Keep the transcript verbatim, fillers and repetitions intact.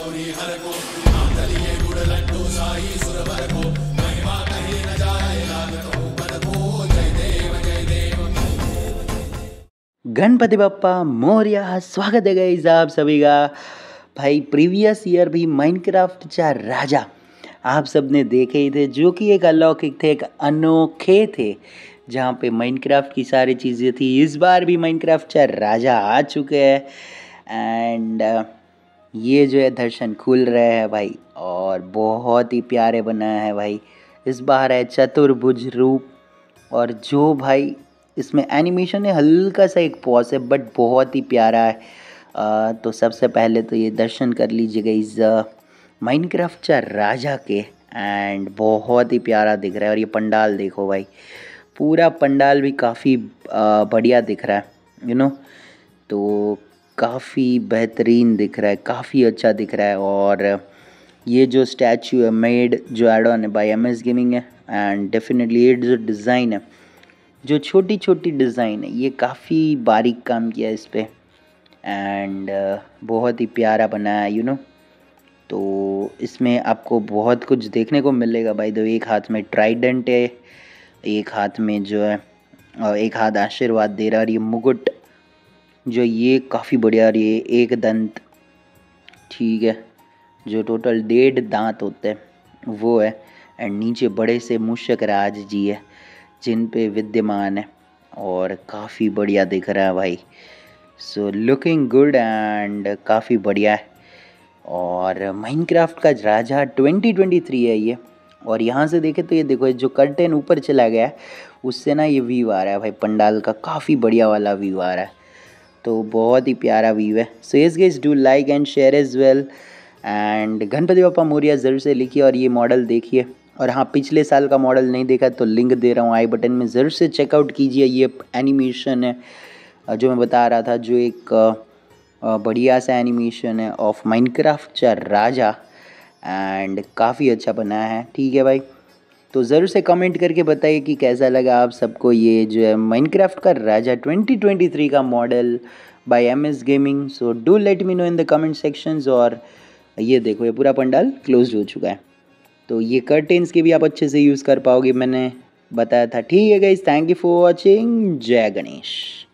गणपति बप्पा मोरया। स्वागत है गाइस आप सभी का। भाई प्रीवियस ईयर भी माइनक्राफ्ट चा राजा आप सब ने देखे ही थे, जो कि एक अलौकिक थे, एक अनोखे थे, जहाँ पे माइनक्राफ्ट की सारी चीज़ें थी। इस बार भी माइनक्राफ्ट चा राजा आ चुके हैं एंड ये जो है दर्शन खुल रहे हैं भाई, और बहुत ही प्यारे बनाया है भाई। इस बार है चतुर्भुज रूप, और जो भाई इसमें एनिमेशन है हल्का सा एक पॉज है, बट बहुत ही प्यारा है। आ, तो सबसे पहले तो ये दर्शन कर लीजिएगा इस माइनक्राफ्ट चा राजा के, एंड बहुत ही प्यारा दिख रहा है। और ये पंडाल देखो भाई, पूरा पंडाल भी काफ़ी बढ़िया दिख रहा है, यू नो तो काफ़ी बेहतरीन दिख रहा है, काफ़ी अच्छा दिख रहा है। और ये जो स्टैचू है मेड जो एड ऑन है बाय एम एस गेमिंग है, एंड डेफिनेटली ये जो डिज़ाइन है, जो छोटी छोटी डिज़ाइन है, ये काफ़ी बारीक काम किया है इस पर, एंड बहुत ही प्यारा बनाया है, यू नो तो इसमें आपको बहुत कुछ देखने को मिलेगा भाई। तो एक हाथ में ट्राइडेंट है, एक हाथ में जो है एक हाथ आशीर्वाद दे रहा है, और ये मुकुट जो ये काफ़ी बढ़िया। और ये एक दंत, ठीक है, जो टोटल डेढ़ दांत होते हैं वो है, एंड नीचे बड़े से मूषक राज जी है जिन पे विद्यमान है, और काफ़ी बढ़िया दिख रहा है भाई। सो लुकिंग गुड एंड काफ़ी बढ़िया है। और माइनक्राफ्ट का राजा ट्वेंटी ट्वेंटी थ्री है ये। और यहाँ से देखें तो ये देखो, जो कर्टेन ऊपर चला गया है उससे ना ये व्यू आ रहा है भाई पंडाल का, काफ़ी बढ़िया वाला व्यू आ रहा है, तो बहुत ही प्यारा व्यू है। So yes guys, do like and share as well, and Ganpati Bappa Morya ज़रूर से लिखिए और ये मॉडल देखिए। और हाँ, पिछले साल का मॉडल नहीं देखा तो लिंक दे रहा हूँ आई बटन में, ज़रूर से चेकआउट कीजिए। ये एनिमेशन है जो मैं बता रहा था, जो एक बढ़िया सा एनिमेशन है ऑफ माइनक्राफ्ट चा राजा, एंड काफ़ी अच्छा बनाया है। ठीक है भाई, तो ज़रूर से कमेंट करके बताइए कि कैसा लगा आप सबको ये जो है माइनक्राफ्ट का राजा ट्वेंटी ट्वेंटी थ्री का model by M S gaming. So do let me know in the comment sections. और ये देखो, ये पूरा पंडाल क्लोज हो चुका है, तो ये कर्टेन्स के भी आप अच्छे से यूज़ कर पाओगे, मैंने बताया था। ठीक है guys, thank you for watching. जय गणेश।